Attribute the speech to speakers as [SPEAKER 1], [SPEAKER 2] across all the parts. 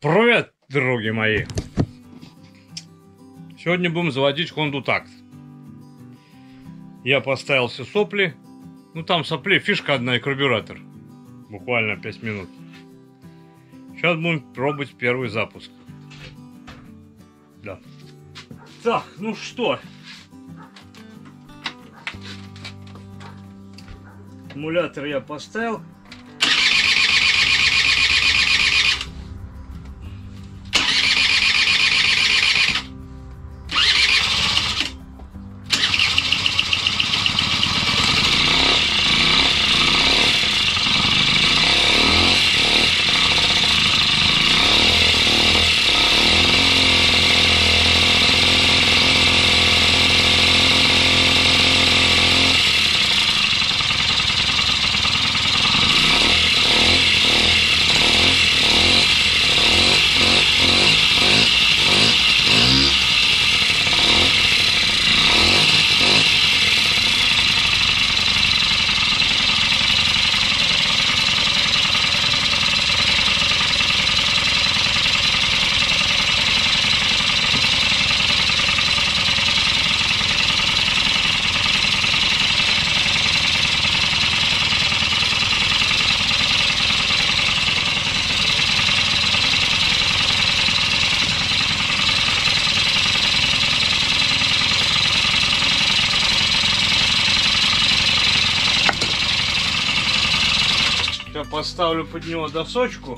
[SPEAKER 1] Привет, дороги мои! Сегодня будем заводить Honda Tact. Я поставил все сопли. Ну там сопли, фишка одна и карбюратор. Буквально 5 минут. Сейчас будем пробовать первый запуск. Да. Так, ну что? Аккумулятор я поставил. Я поставлю под него досочку.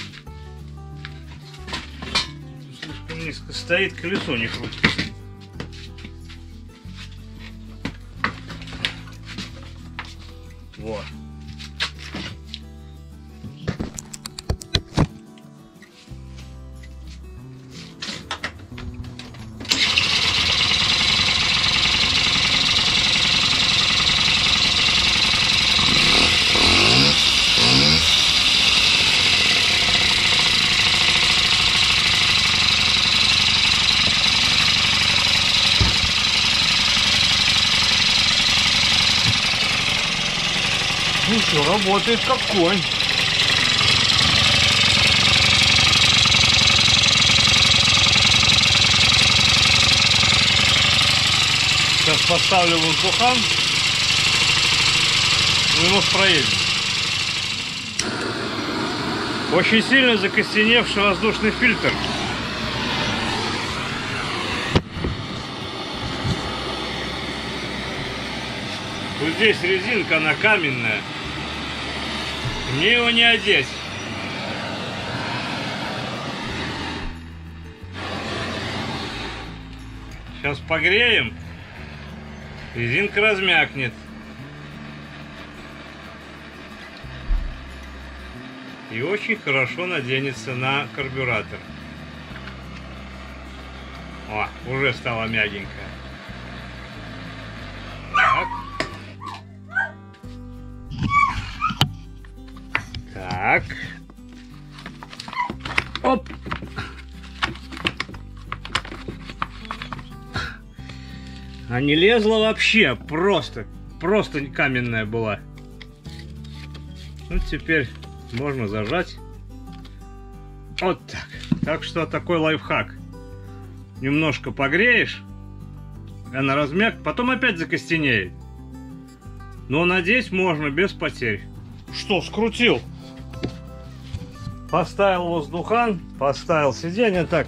[SPEAKER 1] Слишком низко стоит, колесо не крутится. Вот. Ну что, работает как конь. Сейчас поставлю воздухан. И у нас проедет. Очень сильно закостеневший воздушный фильтр. Вот здесь резинка, она каменная. Мне его не одеть. Сейчас погреем. Резинка размякнет. И очень хорошо наденется на карбюратор. О, уже стала мягенькая. Так. Так. Оп. А не лезла вообще. Просто каменная была. Ну, теперь можно зажать. Вот так. Так что такой лайфхак. Немножко погреешь. Она размякнет. Потом опять закостенеет. Но надеть можно без потерь. Что, скрутил? Поставил воздухан, поставил сиденье. Так,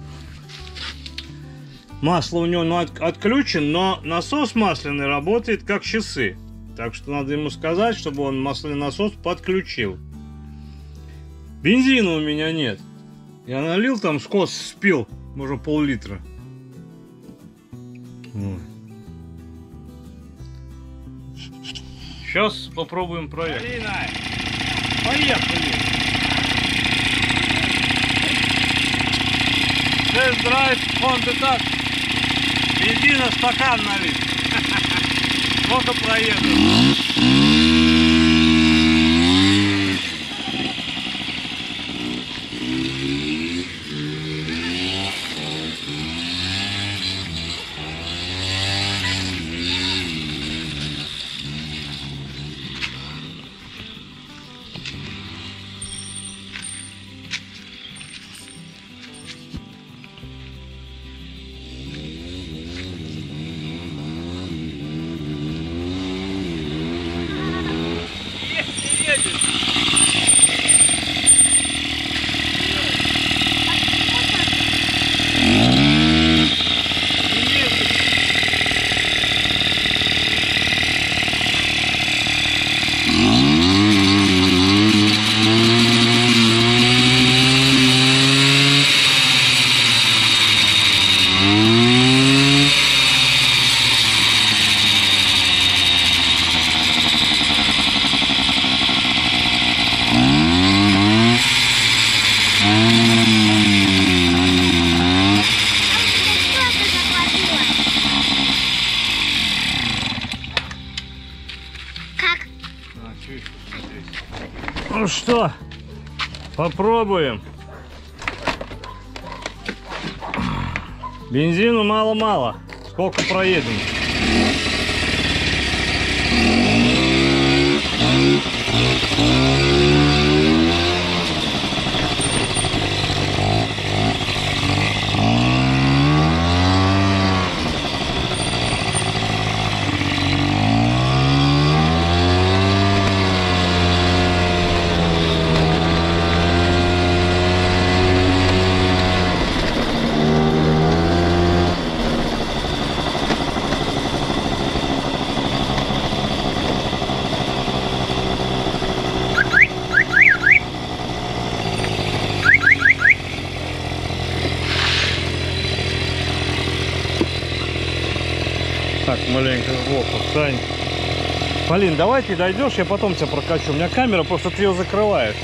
[SPEAKER 1] масло у него отключен, но насос масляный работает как часы. Так что надо ему сказать, чтобы он масляный насос подключил. Бензина у меня нет. Я налил там, скос спил, может, пол-литра. Сейчас попробуем проехать. Поехали! Тест-драйв Honda Tact. Бензина стакан налить. Вот и проеду.
[SPEAKER 2] Как?
[SPEAKER 1] Ну что, попробуем. Бензину мало-мало. Сколько проедем? Так, маленько сбоку встань. Полин, давай ты дойдешь, я потом тебя прокачу. У меня камера, просто ты ее закрываешь.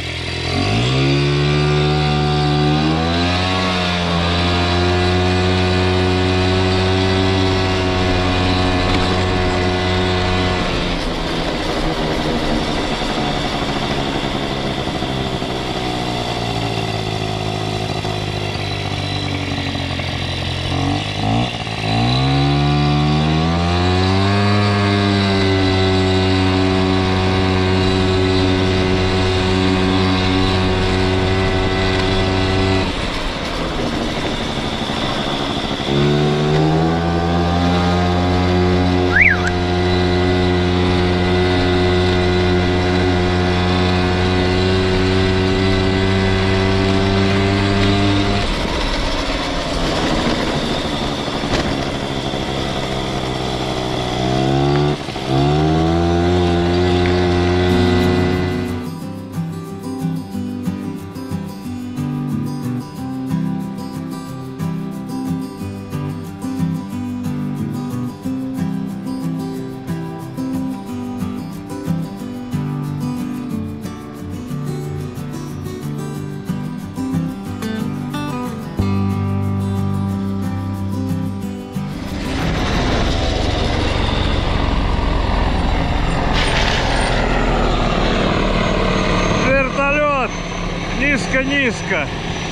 [SPEAKER 1] Низко-низко.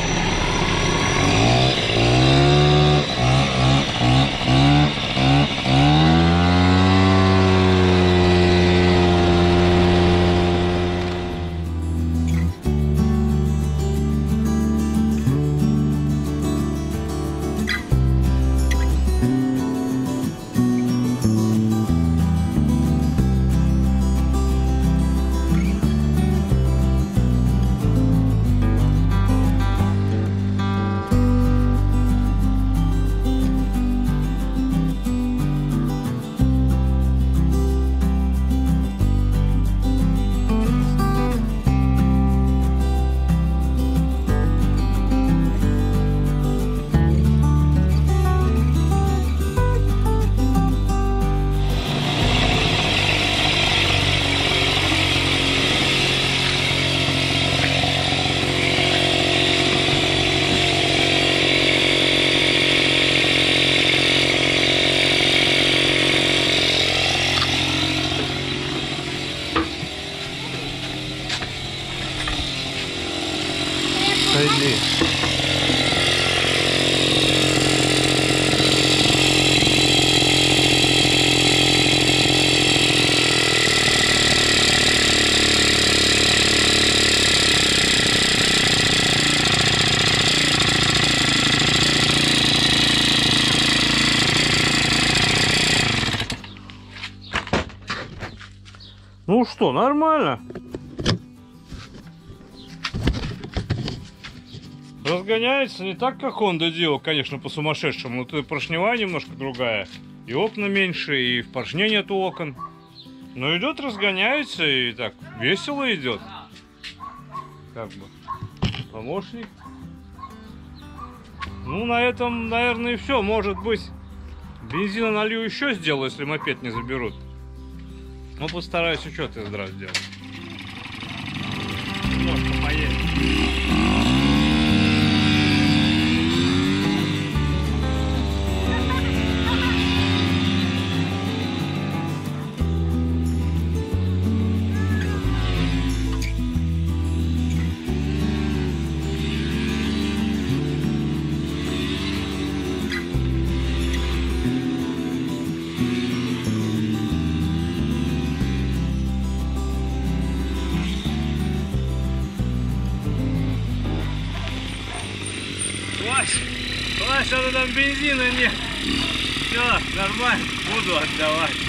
[SPEAKER 1] Пойди. Ну что, нормально. Разгоняется не так, как Honda Dio, конечно, по-сумасшедшему. Но тут поршневая немножко другая. И окна меньше, и в поршне нету окон. Но идет, разгоняется, и так весело идет. Как бы. Помощник. Ну, на этом, наверное, и все. Может быть, бензина налью еще сделаю, если мопед не заберут. Ну, постараюсь еще тест-драйв сделать. Немножко поедем. что-то там бензина нет. Все, нормально, буду отдавать.